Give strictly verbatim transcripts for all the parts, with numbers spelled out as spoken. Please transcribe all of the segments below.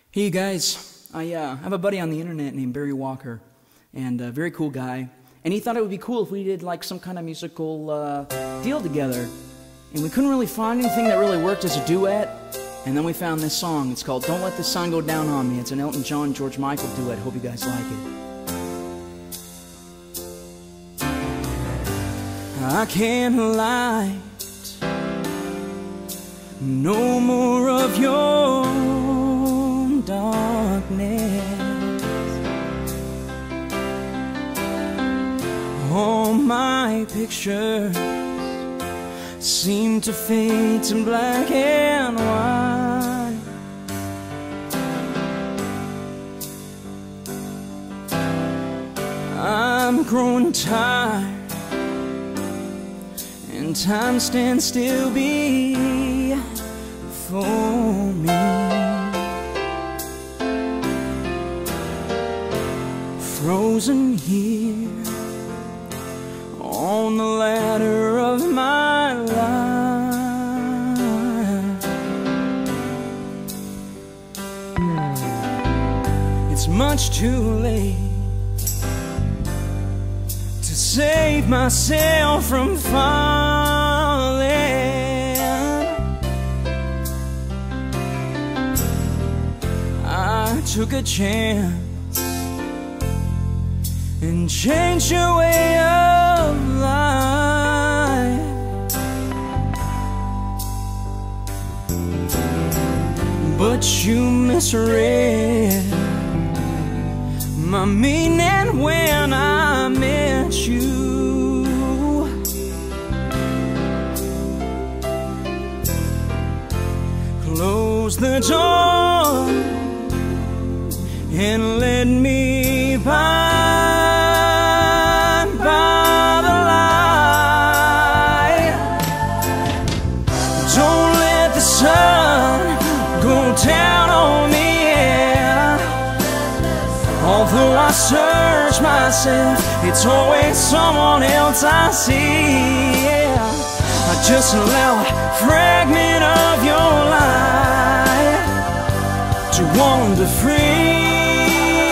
Hey you guys, I uh, have a buddy on the internet named Barrie Walker, and a very cool guy, and he thought it would be cool if we did like some kind of musical uh, deal together, and we couldn't really find anything that really worked as a duet, and then we found this song. It's called Don't Let the Sun Go Down on Me. It's an Elton John, George Michael duet. Hope you guys like it. I can't light no more of your darkness. All my pictures seem to fade to black and white. I'm growing tired, and time stands still before me. Frozen here on the ladder of my life. It's much too late to save myself from falling. I took a chance and change your way of life, but you misread my meaning when I met you. Close the door and let me by. Down on me, yeah. Although I search myself, it's always someone else I see, yeah. I just allow a fragment of your life to wander free,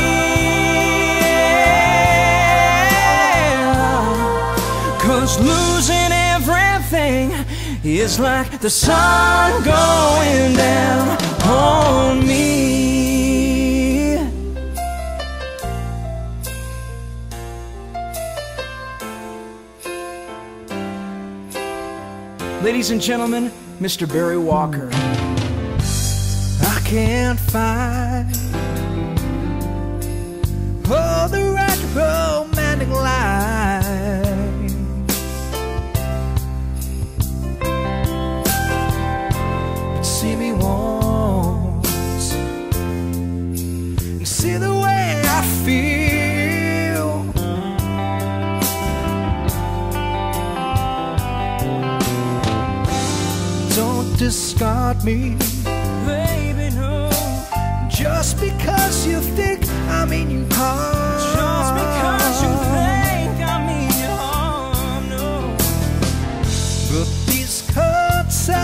yeah. 'Cause losing everything is like the sun going down on me. Ladies and gentlemen, Mister Barrie Walker. I can't find all the right romantic line. See me once and see the way I feel. Don't discard me, baby, no. Just because you think I mean you harm. Just because you think I mean you harm, no. But these cuts I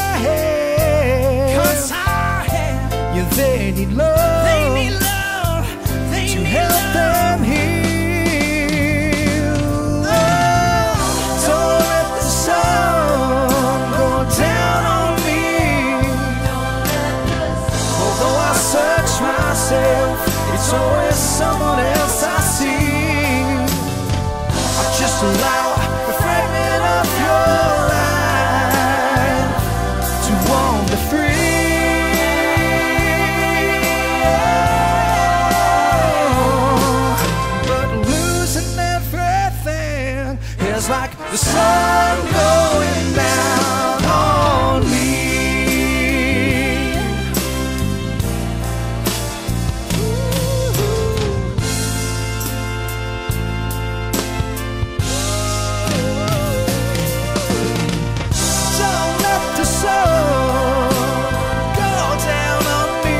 They need love, they need love, they to need help love. them heal. Oh, don't let the sun go down on me. Although I search myself, it's always someone else I see. I just allow a fragment of your life to wander free. It's like the sun going down on me. Don't let the sun go down on me.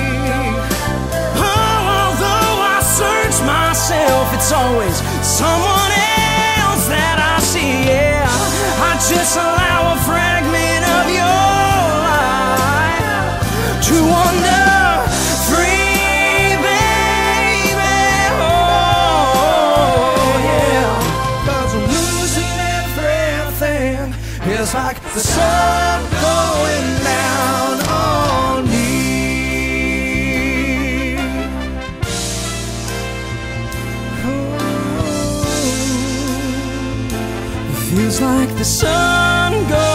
Oh, although I search myself, it's always someone else that I see, yeah. I just allow a fragment of your life to wander It's like the sun going down on me. Ooh. Feels like the sun goes